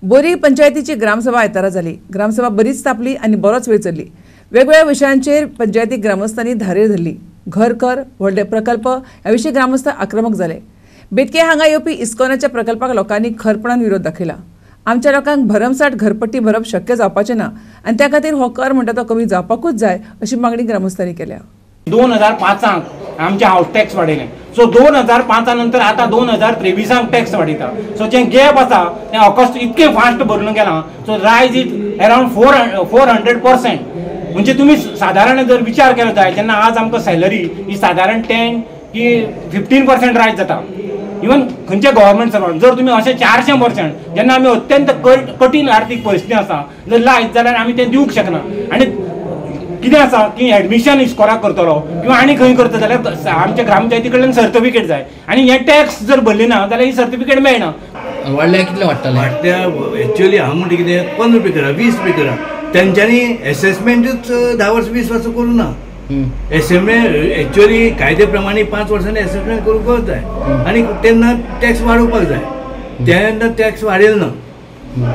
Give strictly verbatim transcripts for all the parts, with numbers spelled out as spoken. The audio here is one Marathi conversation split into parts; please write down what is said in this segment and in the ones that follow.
बोरी पंचायतीची ग्रामसभा आयतारा जाली। ग्रामसभा बरीच तापली आणि बरोच वेळ चल्ली। वेगवेगळ्या विशयांचेर पंचायती ग्रामस्थांनी धारेर धरली। घर कर व्हडले प्रकल्प ह्या विशीं ग्रामस्थ आक्रमक जाले। बेतके हांगा येवपी इस्कॉनाच्या प्रकल्पाक लोकांनी खरपणान विरोध दाखयला। आमच्या लोकांक भरमसाट घरपट्टी भरप शक्य जावपाचें ना आनी त्या खातीर हो कर म्हणटा तो कमी जावपाकूच जाय अशी मागणी ग्रामस्थांनी केल्या। दोन हजार पांचाक आमचे हाऊस टॅक्स वाडयले, सो दोन हजार पांचा नंतर आता दोन हजार तेवीसाक टॅक्स वाडयता, सो जे गॅप आसा तें ऑगस्ट इतके फास्ट भरून गेला, so rise is around four four hundred percent म्हणजे तुम्ही साधारण जर विचार केलो जाय जेन्ना आज आमकां सॅलरी ही साधारण टेन की फिफ्टीन पर्सेंट रायज जाता। इवन खंयचे गव्हर्मेंट सर्वंट जर तुम्ही अशें चारशे पर्सेंट जेन्ना आमी अत्यंत कठीण आर्थीक परिस्थिती आसा जर लायत जाल्यार आमी तें दिवंक शकना। आनी कितें आसा की एडमिशन इस्कॉलाक करतलो किंवा आनी खंय करता जाल्यार आमच्या ग्रामपंचायती कडल्यान सर्टिफिकेट जाय आनी हे टॅक्स जर भरली ना जाल्यार ही सर्टिफिकेट मेळना। वाडल्या कितले वाडटले? वाडट्या एक्चुअली हांव म्हणटा कितें पंदरा रुपये करा, वीस रुपये करा, तेंच्यांनी एसेसमेंटूच धा वर्स वीस वर्सां करूं ना। एसेसमेंट एक्चुअली कायदे प्रमाणे पांच वर्सांनी एसेसमेंट करूंकच जाय आनी तेन्ना टॅक्स वाडोवपाक जाय, तेन्ना टॅक्स वाडयलो ना।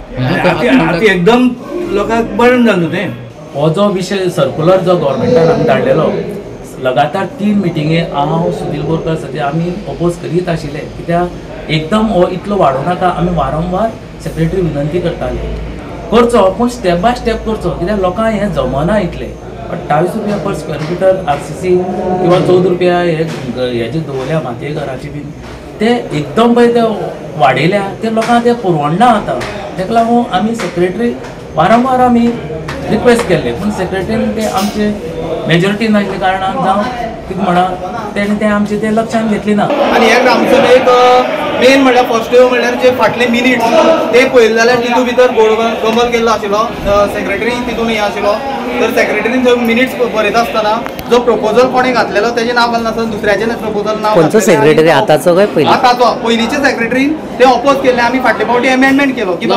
आतां एकदम लोकांक बर्डन जालें तें। हो जो विशय सर्क्युलर जो गव्हर्मेंटान आमी धाडलेलो लगातार तीन मिटिंगे हांव सुनील बोरकार सचे आमी अपोज करीत आशिल्ले, कित्याक एकदम हो इतलो वाडोव नाका। आमी वारंवार सेक्रेटरी विनंती करताले करचो, पूण स्टेप बाय स्टेप करचो, कित्याक लोकांक हें जमना इतलें। अठ्ठावीस रुपया per square metre R C C किंवा चौदा रुपया हे हेजे दवरल्या मातये घराची बीन ते एकदम पळय ते वाडयल्या ते लोकांक ते परवडना आतां। ताका लागून आमी सेक्रेटरी वारंवार आमी रिक्वेस्ट केल्ले, पूण सेक्रेटरीन ते आमचे मेजॉरिटी नाशिल्ल्या कारणान जावं कितें म्हणा तेणें ते आमचे ते लक्षांत घेतली ना। आनी ह्या ग्रामसभेक मेन म्हणल्यार फर्स्ट डे म्हणल्यार जे फाटले मिनिट्स ते पळयले जाल्यार तितून भितर गोंदळ केल्लो आशिल्लो, सेक्रेटरी तितून हे आशिल्लो, तर सेक्रेटरीन जो मिनिट्स बरयता आसतना जो प्रपोजल कोणें घातलेलो तेजें नांव घालना आसतना दुसऱ्याचें प्रपोजल नांव खंयचो सेक्रेटरी आतांचो काय पयलीं? आतांचो पयलींचे सेक्रेटरीन ते ऑपोज केल्ले, आमी फाटले फावटी अमेंडमेंट केलो की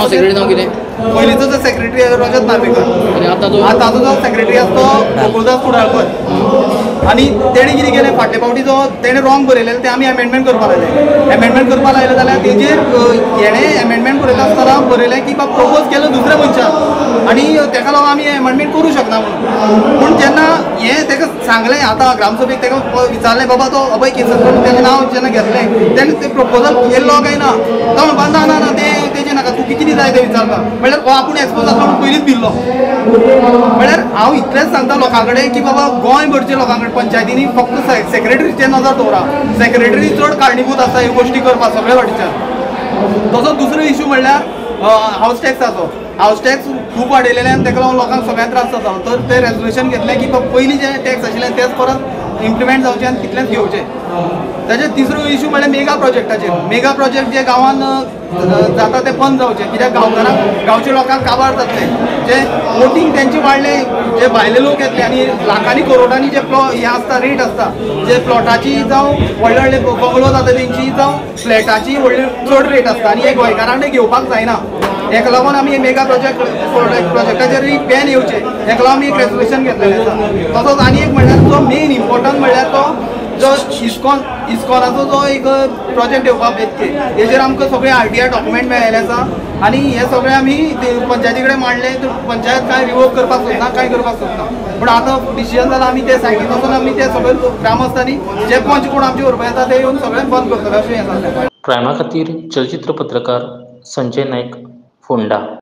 पयलींचो जो सेक्रेटरी रजत नार्वेकर, आतांचो जो सेक्रेटरी आसा तो गोकुळदास कुडाळकर, आनी तेणे कितें केलें फाटले फावटी जो तेणें रॉंग बरयलेलें तें आमी अमेंडमेंट करपाक लायलें। अमेंडमेंट करपाक लायलें जाल्यार तेजेर हेणें अमेंडमेंट बरयता आसतना बरयलें की बाबा प्रपोज केलो दुसऱ्या मनशान आनी तेका लागून आमी अमेंडमेंट करूं शकना म्हणून। पूण जेन्ना हें तेका सांगलें आतां ग्रामसभेक तेका विचारलें बाबा तो अभय केसर करून तेजें नांव जेन्ना घेतलें तेन्ना तें प्रपोजल केल्लो काय ना, तो म्हणपा ना ना ना तें तेजें नाका, तूं कितें जाय तें विचारता म्हणल्यार हो आपूण एक्सपोज आसा म्हणून पयलींच भिल्लो। म्हणल्यार हांव इतलेंच सांगता लोकां कडेन की बाबा गोंय भरच्या लोकां कडेन पंचायतींनी फक्त सेक्रेटरीचेर नजर दवरा, सेक्रेटरी चड कारणीभूत आसा ह्यो गोश्टी करपाक सगळ्या वाटेच्यान। तसोच दुसरो इशू म्हणल्यार हाऊस टॅक्साचो। हाऊस टॅक्स खूब वाडयलेल्यान ताका लागून लोकांक सगळ्यांत त्रास जाता, तर ते रेजोल्युशन घेतलें की पयलीं जे टॅक्स आशिल्ले तेच परत इम्प्लिमेंट जावचे आनी तितलेंच घेवचे। ताचे तिसरो इशू म्हणल्यार मेगा प्रोजेक्टाचेर। मेगा प्रोजेक्ट जे गांवांत जाता ते बंद जावचे, कित्याक गांवकारांक गांवच्या लोकांक काबार जातले, जे वोटींग तेंचे वाडले, जे भायले लोक येतले आनी लाखांनी करोडांनी जे प्लॉ हे आसता रेट आसता, जे प्लॉटाची जावं व्हडले व्हडले बंगलो जाता तेंची जावं फ्लॅटाची व्हडली चड रेट आसता आनी हे गोंयकारांक घेवपाक जायना। हेका लागून आमी मेगा प्रोजेक्ट प्रोजेक्टाचेर बॅन येवचे, हेका लागून आमी एक रेजोल्युशन घेतलेलें आसा। तसोच आनी एक म्हणल्यार जो मेन इम्पॉर्टंट म्हणल्यार तो जो इस्कॉन इस्कॉनाचो जो एक प्रोजेक्ट येवपाक बेतके हेजेर आमकां सगळे आर टी आय डॉक्युमेंट मेळिल्ले आसा आनी हे सगळे आमी पंचायती कडेन मांडले, तर पंचायत कांय रिवोक करपाक सोदना, कांय करपाक सोदना, पूण आतां डिसिजन जालां आमी ते सायडीन वचून आमी ते सगळे ग्रामस्थांनी जे पंच कोण आमचे व्हरपा येता ते येवन सगळें बंद करतले अशें हें जाल्लें। क्रायमा खातीर चलचित्र पत्रकार संजय नायक, फोंडा।